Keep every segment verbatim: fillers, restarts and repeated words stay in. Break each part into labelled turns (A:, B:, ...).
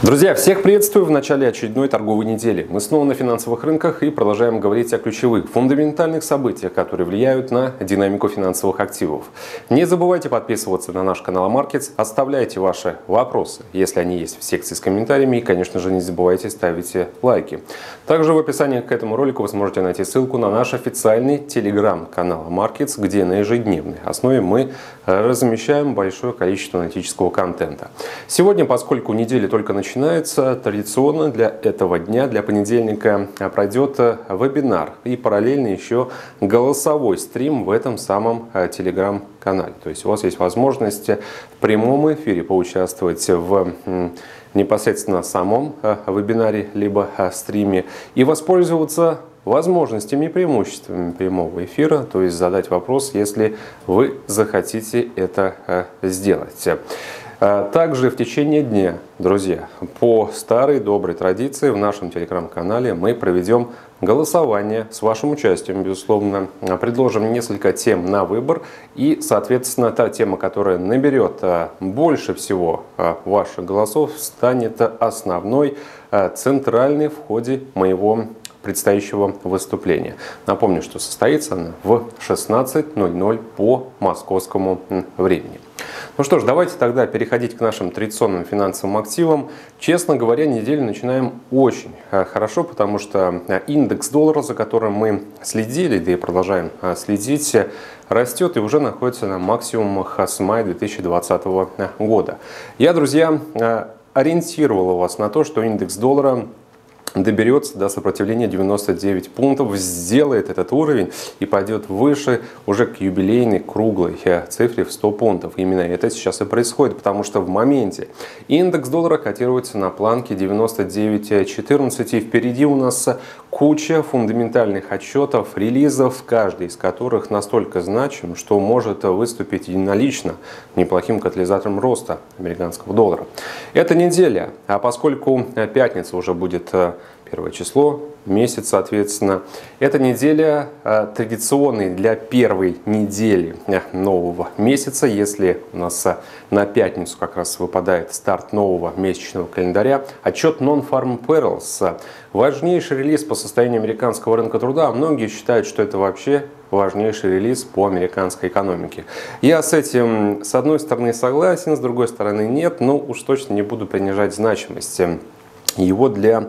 A: Друзья, всех приветствую в начале очередной торговой недели. Мы снова на финансовых рынках и продолжаем говорить о ключевых, фундаментальных событиях, которые влияют на динамику финансовых активов. Не забывайте подписываться на наш канал Markets, оставляйте ваши вопросы, если они есть в секции с комментариями, и, конечно же, не забывайте ставить лайки. Также в описании к этому ролику вы сможете найти ссылку на наш официальный телеграм-канал Markets, где на ежедневной основе мы размещаем большое количество аналитического контента. Сегодня, поскольку неделя только начинается, Начинается традиционно для этого дня, для понедельника, пройдет вебинар и параллельно еще голосовой стрим в этом самом телеграм-канале. То есть у вас есть возможность в прямом эфире поучаствовать в непосредственно самом вебинаре либо стриме и воспользоваться возможностями и преимуществами прямого эфира, то есть задать вопрос, если вы захотите это сделать. Также в течение дня, друзья, по старой доброй традиции в нашем телеграм-канале мы проведем голосование с вашим участием, безусловно. Предложим несколько тем на выбор и, соответственно, та тема, которая наберет больше всего ваших голосов, станет основной, центральной в ходе моего предстоящего выступления. Напомню, что состоится она в шестнадцать ноль ноль по московскому времени. Ну что ж, давайте тогда переходить к нашим традиционным финансовым активам. Честно говоря, неделю начинаем очень хорошо, потому что индекс доллара, за которым мы следили, да и продолжаем следить, растет и уже находится на максимумах с мая две тысячи двадцатого года. Я, друзья, ориентировал вас на то, что индекс доллара доберется до сопротивления девяноста девяти пунктов, сделает этот уровень и пойдет выше уже к юбилейной круглой цифре в сто пунктов. Именно это сейчас и происходит, потому что в моменте индекс доллара котируется на планке девяносто девять четырнадцать, и впереди у нас куча фундаментальных отчетов, релизов, каждый из которых настолько значим, что может выступить единолично неплохим катализатором роста американского доллара. Эта неделя, а поскольку пятница уже будет первое число, месяц, соответственно. Эта неделя э, традиционной для первой недели нового месяца, если у нас на пятницу как раз выпадает старт нового месячного календаря, отчет Non-Farm Payrolls, важнейший релиз по состоянию американского рынка труда. Многие считают, что это вообще важнейший релиз по американской экономике. Я с этим, с одной стороны, согласен, с другой стороны, нет, но уж точно не буду принижать значимость его для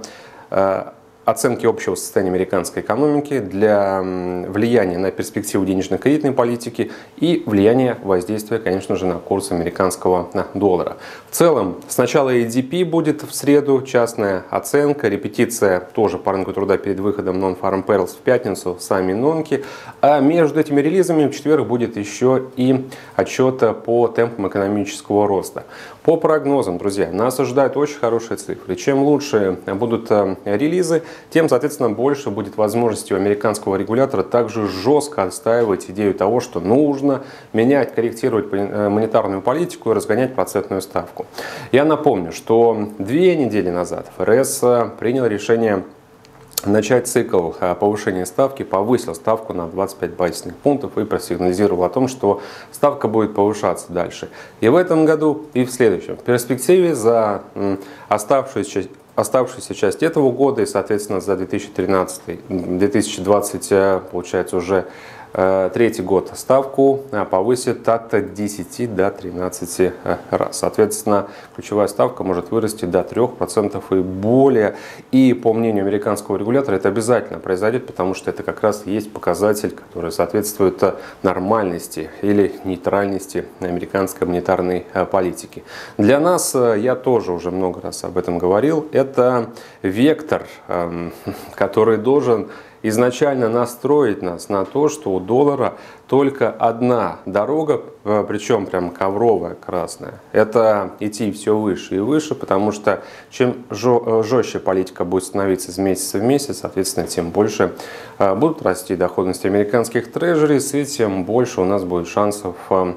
A: оценки общего состояния американской экономики, для влияния на перспективу денежно-кредитной политики и влияния воздействия, конечно же, на курс американского доллара. В целом, сначала эй ди пи будет в среду, частная оценка, репетиция тоже по рынку труда перед выходом Non-Farm Payrolls в пятницу, сами нонки. А между этими релизами в четверг будет еще и отчет по темпам экономического роста. По прогнозам, друзья, нас ожидают очень хорошие цифры. Чем лучше будут релизы, тем, соответственно, больше будет возможности у американского регулятора также жестко отстаивать идею того, что нужно менять, корректировать монетарную политику и разгонять процентную ставку. Я напомню, что две недели назад эф эр эс принял решение начать цикл повышения ставки, повысил ставку на двадцать пять базисных пунктов и просигнализировал о том, что ставка будет повышаться дальше. И в этом году, и в следующем. В перспективе за оставшуюся, оставшуюся часть этого года и, соответственно, за две тысячи тринадцатый — две тысячи двадцатый, получается, уже третий год ставку повысит от десяти до тринадцати раз. Соответственно, ключевая ставка может вырасти до трёх процентов и более. И по мнению американского регулятора это обязательно произойдет, потому что это как раз есть показатель, который соответствует нормальности или нейтральности американской монетарной политики. Для нас, я тоже уже много раз об этом говорил, это вектор, который должен изначально настроить нас на то, что у доллара только одна дорога, причем прям ковровая, красная. Это идти все выше и выше, потому что чем жестче политика будет становиться с месяца в месяц, соответственно, тем больше будут расти доходности американских трежерис, и тем больше у нас будет шансов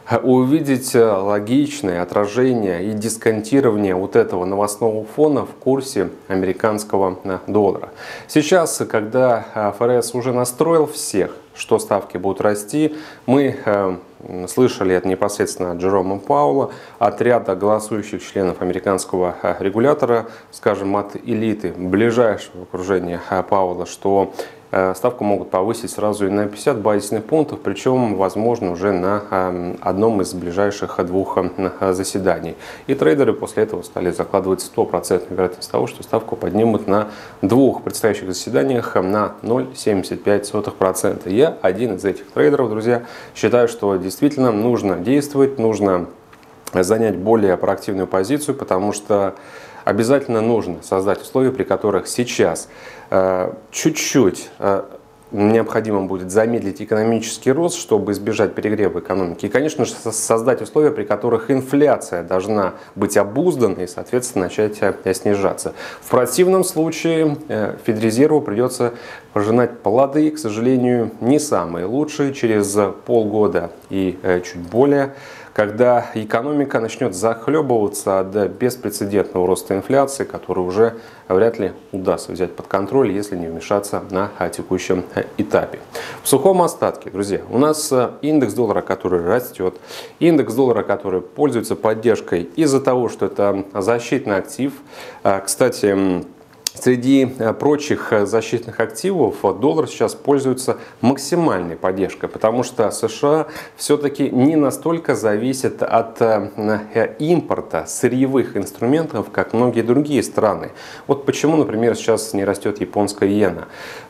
A: увидеть логичное отражение и дисконтирование вот этого новостного фона в курсе американского доллара. Сейчас, когда эф эр эс уже настроил всех, что ставки будут расти, мы э, слышали это непосредственно от Джерома Пауэлла, от ряда голосующих членов американского э, регулятора, скажем, от элиты ближайшего окружения э, Пауэлла, что э, ставку могут повысить сразу и на пятьдесят базисных пунктов, причем, возможно, уже на э, одном из ближайших двух э, заседаний. И трейдеры после этого стали закладывать стопроцентную вероятность того, что ставку поднимут на двух предстоящих заседаниях на ноль целых семьдесят пять сотых процента. Я один из этих трейдеров, друзья, считаю, что действительно нужно действовать, нужно занять более проактивную позицию, потому что обязательно нужно создать условия, при которых сейчас чуть-чуть э, э, необходимо будет замедлить экономический рост, чтобы избежать перегрева экономики. И, конечно же, создать условия, при которых инфляция должна быть обуздана и, соответственно, начать снижаться. В противном случае Федрезерву придется пожинать плоды, к сожалению, не самые лучшие, через полгода и чуть более, когда экономика начнет захлебываться от беспрецедентного роста инфляции, который уже вряд ли удастся взять под контроль, если не вмешаться на текущем этапе. В сухом остатке, друзья, у нас индекс доллара, который растет, индекс доллара, который пользуется поддержкой из-за того, что это защитный актив. Кстати, среди прочих защитных активов доллар сейчас пользуется максимальной поддержкой, потому что США все-таки не настолько зависят от импорта сырьевых инструментов, как многие другие страны. Вот почему, например, сейчас не растет японская иена.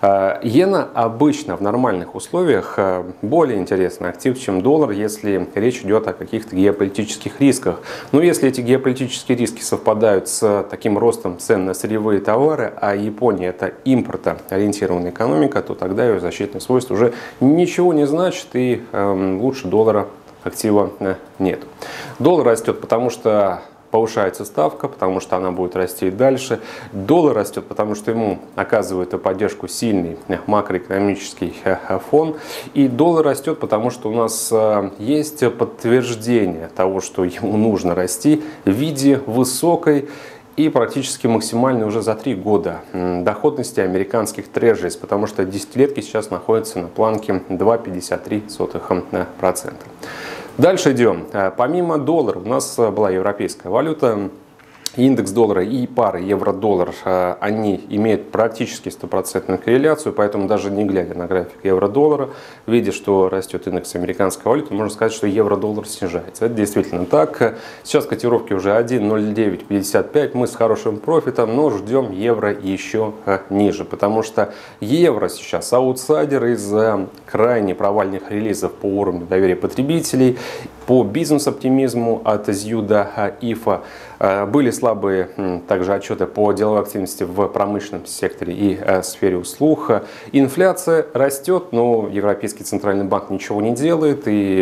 A: Иена обычно в нормальных условиях более интересный актив, чем доллар, если речь идет о каких-то геополитических рисках. Но если эти геополитические риски совпадают с таким ростом цен на сырьевые товары, а Япония это импортоориентированная экономика, то тогда ее защитные свойства уже ничего не значит, и э, лучше доллара актива э, нет. Доллар растет, потому что повышается ставка, потому что она будет расти и дальше. Доллар растет, потому что ему оказывает поддержку сильный макроэкономический фон. И доллар растет, потому что у нас есть подтверждение того, что ему нужно расти в виде высокой и практически максимальной уже за три года доходности американских трежерис, потому что десятилетки сейчас находятся на планке два целых пятьдесят три сотых процента. Дальше идем. Помимо доллара у нас была европейская валюта. Индекс доллара и пара евро-доллар, они имеют практически стопроцентную корреляцию, поэтому даже не глядя на график евро-доллара, видя, что растет индекс американской валюты, можно сказать, что евро-доллар снижается. Это действительно так. Сейчас котировки уже один ноль девять пятьдесят пять, мы с хорошим профитом, но ждем евро еще ниже, потому что евро сейчас аутсайдер из-за крайне провальных релизов по уровню доверия потребителей, по бизнес-оптимизму от Зьюда Ифа. Были слабые также отчеты по деловой активности в промышленном секторе и сфере услуг. Инфляция растет, но Европейский центральный банк ничего не делает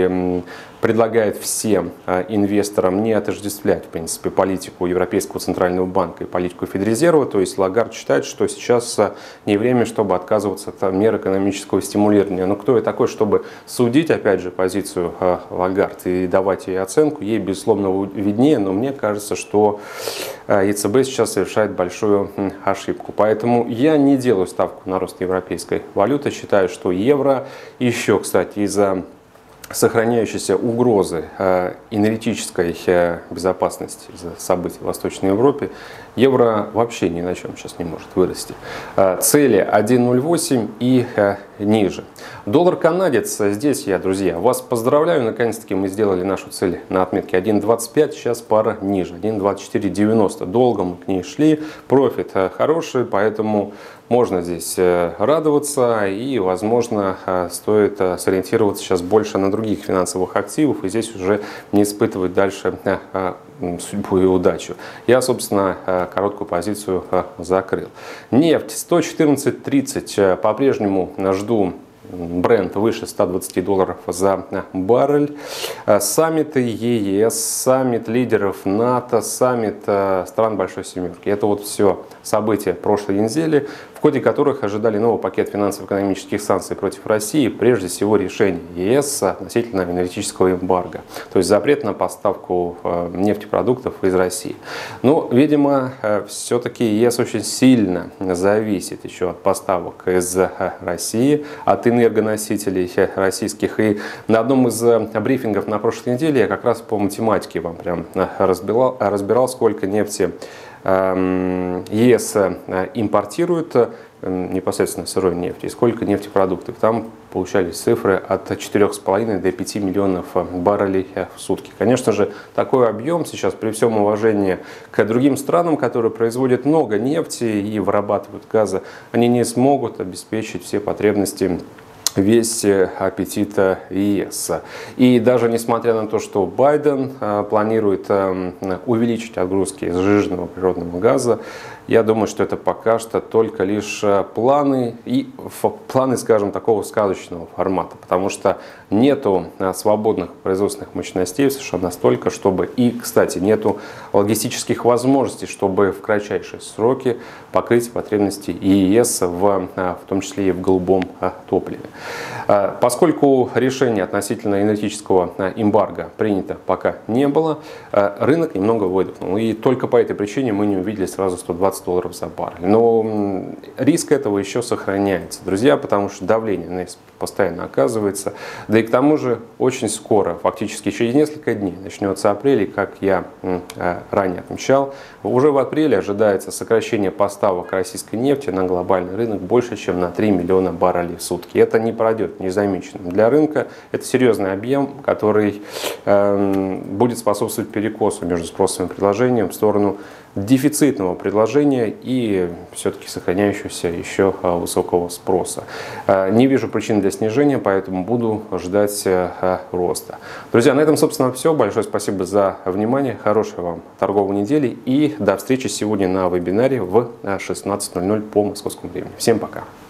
A: и предлагает всем инвесторам не отождествлять, в принципе, политику Европейского центрального банка и политику Федрезерва. То есть Лагард считает, что сейчас не время, чтобы отказываться от мер экономического стимулирования. Но кто я такой, чтобы судить, опять же, позицию Лагард и давать ей оценку? Ей, безусловно, виднее, но мне кажется, что е цэ бэ сейчас совершает большую ошибку. Поэтому я не делаю ставку на рост европейской валюты. Считаю, что евро еще, кстати, из-за сохраняющейся угрозы э, энергетической э, безопасности из-за событий в Восточной Европе, евро вообще ни на чем сейчас не может вырасти. Э, цели один ноль восемь и э, ниже. Доллар-канадец, здесь я, друзья, вас поздравляю, наконец-таки мы сделали нашу цель на отметке один двадцать пять, сейчас пара ниже, один двадцать четыре девяносто. Долго мы к ней шли, профит э, хороший, поэтому можно здесь радоваться и, возможно, стоит сориентироваться сейчас больше на других финансовых активов и здесь уже не испытывать дальше судьбу и удачу. Я, собственно, короткую позицию закрыл. Нефть сто четырнадцать тридцать. По-прежнему жду Брент выше ста двадцати долларов за баррель. Саммиты е е эс, саммит лидеров НАТО, саммит стран Большой Семерки. Это вот все события прошлой недели, в ходе которых ожидали новый пакет финансово-экономических санкций против России, прежде всего решение ЕС относительно энергетического эмбарго, то есть запрет на поставку нефтепродуктов из России. Но, видимо, все-таки ЕС очень сильно зависит еще от поставок из России, от энергоносителей российских. И на одном из брифингов на прошлой неделе я как раз по математике вам прям разбирал, разбирал сколько нефти ЕС импортирует, непосредственно сырой нефти, и сколько нефтепродуктов. Там получались цифры от четырёх с половиной до пяти миллионов баррелей в сутки. Конечно же, такой объем сейчас, при всем уважении к другим странам, которые производят много нефти и вырабатывают газа, они не смогут обеспечить все потребности, весь аппетит ЕС. И даже несмотря на то, что Байден планирует увеличить отгрузки сжиженного природного газа, я думаю, что это пока что только лишь планы и планы, скажем, такого сказочного формата, потому что нету свободных производственных мощностей в США настолько, чтобы и, кстати, нету логистических возможностей, чтобы в кратчайшие сроки покрыть потребности ЕС, в, в том числе и в голубом топливе. Поскольку решение относительно энергетического эмбарго принято пока не было, рынок немного выдохнул. И только по этой причине мы не увидели сразу сто двадцать долларов за баррель. Но риск этого еще сохраняется, друзья, потому что давление на ЕС постоянно оказывается. Да и к тому же очень скоро, фактически через несколько дней, начнется апрель, и как я ранее отмечал, уже в апреле ожидается сокращение поставок российской нефти на глобальный рынок больше, чем на три миллиона баррелей в сутки. Это не пройдет незамеченным для рынка. Это серьезный объем, который э, будет способствовать перекосу между спросом и предложением в сторону дефицитного предложения и все-таки сохраняющегося еще высокого спроса. Не вижу причин для снижения, поэтому буду ждать роста. Друзья, на этом, собственно, все. Большое спасибо за внимание. Хорошей вам торговой недели и до встречи сегодня на вебинаре в шестнадцать ноль ноль по московскому времени. Всем пока!